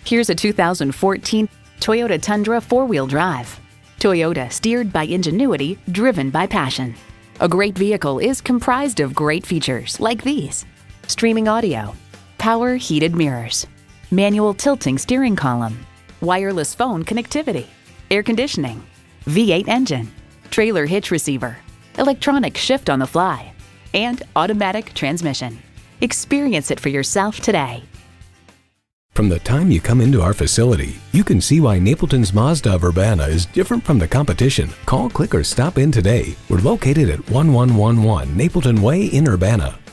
Here's a 2014 Toyota Tundra 4-wheel drive. Toyota, steered by ingenuity, driven by passion. A great vehicle is comprised of great features like these: streaming audio, power heated mirrors, manual tilting steering column, wireless phone connectivity, air conditioning, V8 engine, trailer hitch receiver, electronic shift on the fly, and automatic transmission. Experience it for yourself today. From the time you come into our facility, you can see why Napleton's Mazda of Urbana is different from the competition. Call, click, or stop in today. We're located at 1111 Napleton Way in Urbana.